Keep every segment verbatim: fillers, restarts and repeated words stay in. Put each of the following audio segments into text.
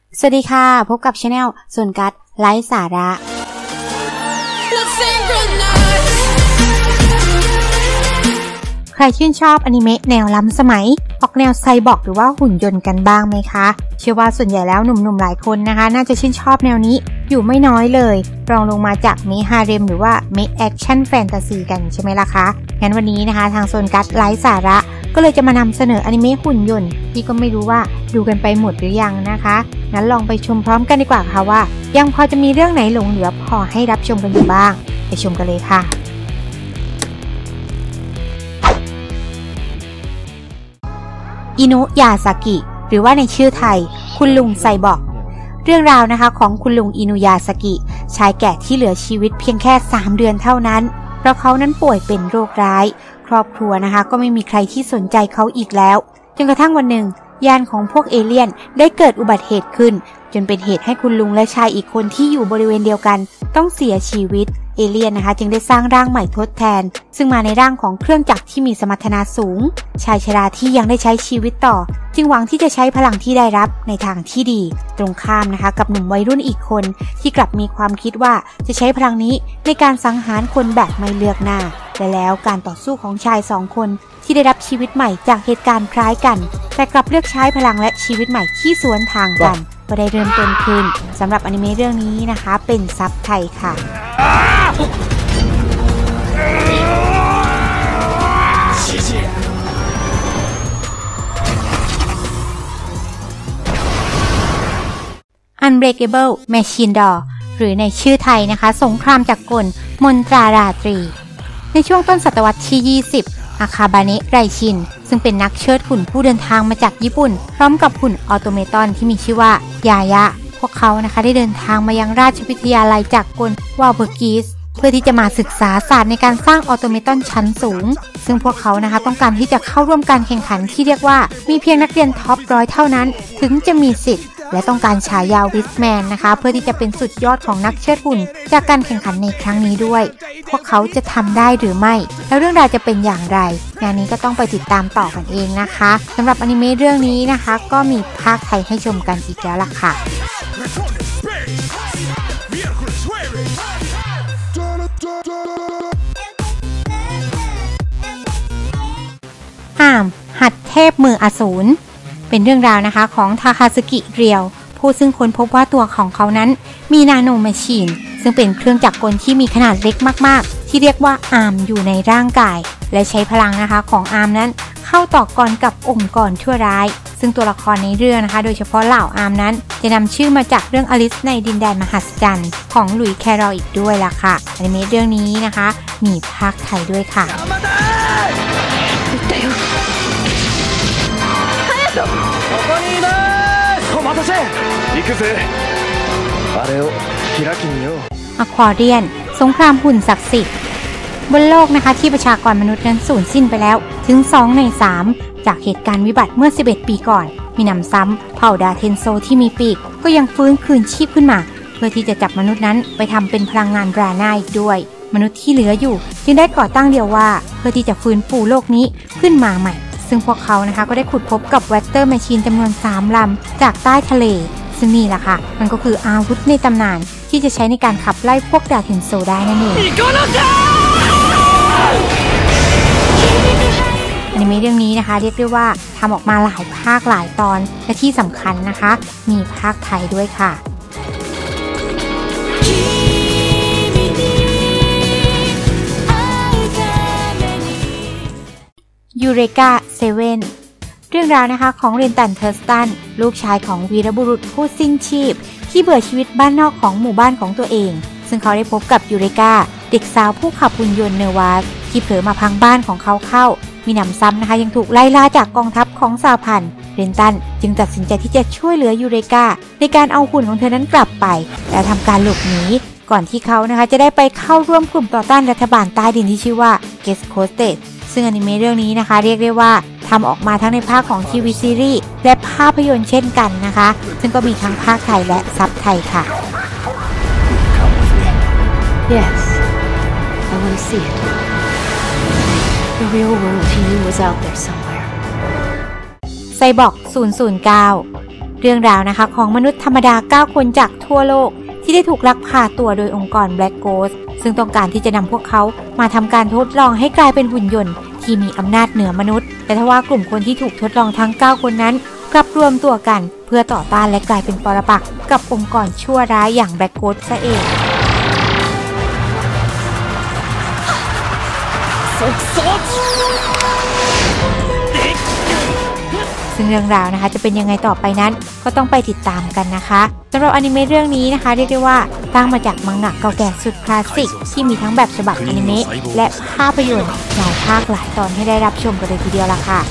สวัสดีค่ะพบกับชาแนลส่วนกัดไร้สาระใครชื่นชอบอนิเมะแนวล้ำสมัยออกแนวไซบอร์กหรือว่าหุ่นยนต์กันบ้างไหมคะเชื่อว่าส่วนใหญ่แล้วหนุ่มๆหลายคนนะคะน่าจะชื่นชอบแนวนี้อยู่ไม่น้อยเลยรองลงมาจากเมะฮาเร็มหรือว่าเมะแอคชั่นแฟนตาซีกันใช่ไหมล่ะคะงั้นวันนี้นะคะทางโซนกัดไร้สาระก็เลยจะมานำเสนออนิเมะหุ่นยนต์ที่ก็ไม่รู้ว่าดูกันไปหมดหรือยังนะคะงั้นลองไปชมพร้อมกันดีกว่าค่ะว่ายังพอจะมีเรื่องไหนหลงเหลือพอให้รับชมกันอยู่บ้างไปชมกันเลยค่ะอินุยาซากิหรือว่าในชื่อไทยคุณลุงไซบอร์กเรื่องราวนะคะของคุณลุงอินุยาซากิชายแก่ที่เหลือชีวิตเพียงแค่สามเดือนเท่านั้นเพราะเขานั้นป่วยเป็นโรคร้ายครอบครัวนะคะก็ไม่มีใครที่สนใจเขาอีกแล้วจนกระทั่งวันหนึ่งยานของพวกเอเลี่ยนได้เกิดอุบัติเหตุขึ้นจนเป็นเหตุให้คุณลุงและชายอีกคนที่อยู่บริเวณเดียวกันต้องเสียชีวิตเอเลี่ยนนะคะจึงได้สร้างร่างใหม่ทดแทนซึ่งมาในร่างของเครื่องจักรที่มีสมรรถนะสูงชายชราที่ยังได้ใช้ชีวิตต่อจึงหวังที่จะใช้พลังที่ได้รับในทางที่ดีตรงข้ามนะคะกับหนุ่มวัยรุ่นอีกคนที่กลับมีความคิดว่าจะใช้พลังนี้ในการสังหารคนแบบไม่เลือกหน้าและแล้วการต่อสู้ของชายสองคนที่ได้รับชีวิตใหม่จากเหตุการณ์คล้ายกันแต่กลับเลือกใช้พลังและชีวิตใหม่ที่สวนทางกันก็ได้เริ่มต้นขึ้นสำหรับอนิเมะเรื่องนี้นะคะเป็นซับไทยค่ะUnbreakable Machine Doll หรือในชื่อไทยนะคะสงครามจักรกลมนตราราตรีในช่วงต้นศตวรรษที่ยี่สิบอาคาบาเนะไรชินซึ่งเป็นนักเชิดหุ่นผู้เดินทางมาจากญี่ปุ่นพร้อมกับหุ่นออโตเมตอนที่มีชื่อว่ายายะพวกเขานะคะได้เดินทางมายังราชวิทยาลัยจักรกลวาลเบอร์กิสเพื่อที่จะมาศึกษาศาสตร์ในการสร้างออโตเมตอนชั้นสูงซึ่งพวกเขานะคะต้องการที่จะเข้าร่วมการแข่งขันที่เรียกว่ามีเพียงนักเรียนท็อปร้อยเท่านั้นถึงจะมีสิทธิ์และต้องการฉายาวิสแมนนะคะเพื่อที่จะเป็นสุดยอดของนักเชิดหุ่นจากการแข่งขันในครั้งนี้ด้วยพวกเขาจะทำได้หรือไม่แล้วเรื่องราวจะเป็นอย่างไรงานนี้ก็ต้องไปติดตามต่อกันเองนะคะสำหรับอนิเมะเรื่องนี้นะคะก็มีภาคไทยให้ชมกันอีกแล้วล่ะค่ะห้ามหัดเทพมืออสูรเป็นเรื่องราวนะคะของทาคาซึกิเรียวผู้ซึ่งค้นพบว่าตัวของเขานั้นมีนาโนแมชชีนซึ่งเป็นเครื่องจักรกลที่มีขนาดเล็กมากๆที่เรียกว่าอาร์มอยู่ในร่างกายและใช้พลังนะคะของอาร์มนั้นเข้าต่อกรกับองค์กรชั่วร้ายซึ่งตัวละครในเรื่องนะคะโดยเฉพาะเหล่าอาร์มนั้นจะนำชื่อมาจากเรื่องอลิซในดินแดนมหัศจรรย์ของหลุยส์แครอลอีกด้วยล่ะค่ะอนิเมะเรื่องนี้นะคะมีภาคไทยด้วยค่ะここにいますお待たせ行くぜあれを開きによอควาเรียนสงครามหุ่นศักดิ์สิทธิ์บนโลกนะคะที่ประชากรมนุษย์นั้นสูญสิ้นไปแล้วถึงสองในสามจากเหตุการณ์วิบัติเมื่อสิบเอ็ดปีก่อนมีนำซ้ำเผ่าดาเทนโซที่มีปีกก็ยังฟื้นคืนชีพขึ้นมาเพื่อที่จะจับมนุษย์นั้นไปทำเป็นพลังงานราน่าอีกด้วยมนุษย์ที่เหลืออยู่จึงได้ก่อตั้งเดียวว่าเพื่อที่จะฟื้นฟูโลกนี้ขึ้นมาใหม่ซึ่งพวกเขานะคะก็ได้ขุดพบกับแวตเตอร์แมชชีนจำนวนสามลำจากใต้ทะเลซึ่งนี่แหละค่ะมันก็คืออาวุธในตำนานที่จะใช้ในการขับไล่พวกดาเทนโซได้นั่นเองอนิเมะเรื่องนี้นะคะเรียกได้ว่าทำออกมาหลายภาคหลายตอนและที่สำคัญนะคะมีภาคไทยด้วยค่ะยูเรกาเซเว่นเรื่องราวนะคะของเรนตันเทอร์สตันลูกชายของวีรบุรุษผู้สิ้นชีพที่เบื่อชีวิตบ้านนอกของหมู่บ้านของตัวเองซึ่งเขาได้พบกับยูเรกาเด็กสาวผู้ขับหุ่นยนต์เนวาสที่เผลอมาพังบ้านของเขาเข้ามีหนำซ้ำนะคะยังถูกไล่ล่าจากกองทัพของสหพันธ์เรนตันจึงตัดสินใจที่จะช่วยเหลือยูเรกาในการเอาหุ่นของเธอนั้นกลับไปและทำการหลบหนีก่อนที่เขานะคะจะได้ไปเข้าร่วมกลุ่มต่อต้านรัฐบาลใต้ดินที่ชื่อว่าเกสโคสเตสซึ่งอนิเมะเรื่องนี้นะคะเรียกได้ว่าทำออกมาทั้งในภาคของทีวีซีรีส์และภาพยนตร์เช่นกันนะคะซึ่งก็มีทั้งภาคไทยและซับไทยค่ะ Yes, I want to see it. The real world he knew was out there somewhere. ไซบอร์กศูนย์ศูนย์เก้าเรื่องราวนะคะของมนุษย์ธรรมดาเก้าคนจากทั่วโลกที่ได้ถูกลักพาตัวโดยองค์กร Black Ghost ซึ่งต้องการที่จะนำพวกเขามาทำการทดลองให้กลายเป็นหุ่นยนต์ที่มีอำนาจเหนือมนุษย์แต่ทว่ากลุ่มคนที่ถูกทดลองทั้งเก้าคนนั้นกลับรวมตัวกันเพื่อต่อต้านและกลายเป็นปรปักษ์กับองค์กรชั่วร้ายอย่าง Black Ghost ซะเองซึ่งเรื่องราวนะคะจะเป็นยังไงต่อไปนั้นก็ต้องไปติดตามกันนะคะสำหรับอนิเมะเรื่องนี้นะคะเรียกได้ว่าสร้างมาจากมังงะเก่าแก่สุดคลาสสิกที่มีทั้งแบบฉบับอนิเมะและภาพยนตร์หลายภาคหลายตอนให้ได้รับชมกันเลยทีเดียวล่ะค่ะ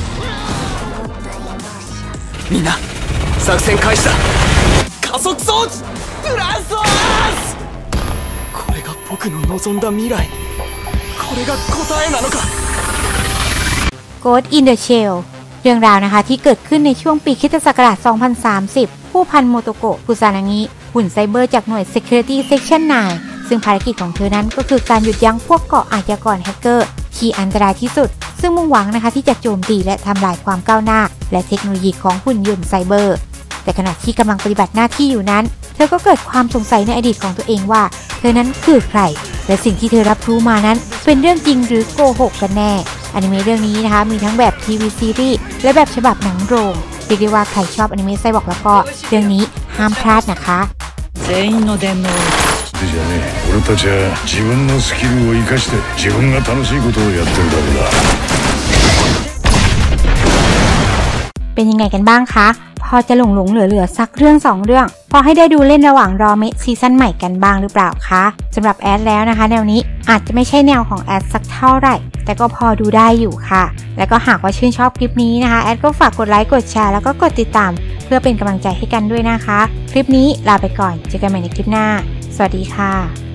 みんな作戦開始だ加速装置ブラストこれが僕の望んだ未来これが答えなのか Ghost in the Shell เรื่องราวนะคะที่เกิดขึ้นในช่วงปีคริสตศักราช สองพันสามสิบ ผู้พันโมโตโกะ คุซานางิหุ่นไซเบอร์จากหน่วย Security Section ไนน์ ซึ่งภารกิจของเธอนั้นก็คือการหยุดยั้งพวกเกาะอาชญากรแฮกเกอร์ที่อันตรายที่สุดซึ่งมุ่งหวังนะคะที่จะโจมตีและทำลายความก้าวหน้าและเทคโนโลยีของหุ่นยนต์ไซเบอร์แต่ขณะที่กำลังปฏิบัติหน้าที่อยู่นั้นเธอก็เกิดความสงสัยในอดีตของตัวเองว่าเธอนั้นคือใครและสิ่งที่เธอรับรู้มานั้นเป็นเรื่องจริงหรือโกหกกันแน่อนิเมะเรื่องนี้นะคะมีทั้งแบบทีวีซีรีส์และแบบฉบับหนังโรงเรียกได้ว่าใครชอบอนิเมะไซบอร์กแล้วก็เรื่องนี้ห้ามพลาดนะคะじゃねえ俺たちは自分のスキルを生かして自分が楽しいことをやってるだけだเป็นยังไงกันบ้างคะพอจะหลงหลงเหลือเหลือสักเรื่องสองเรื่องพอให้ได้ดูเล่นระหว่างรอเมะซีซั่นใหม่กันบ้างหรือเปล่าคะสำหรับแอดแล้วนะคะแนวนี้อาจจะไม่ใช่แนวของแอดสักเท่าไหร่แต่ก็พอดูได้อยู่ค่ะแล้วก็หากว่าชื่นชอบคลิปนี้นะคะแอดก็ฝากกดไลค์กดแชร์แล้วก็กดติดตามเพื่อเป็นกำลังใจให้กันด้วยนะคะคลิปนี้ลาไปก่อนเจอกันใหม่ในคลิปหน้าสวัสดีค่ะ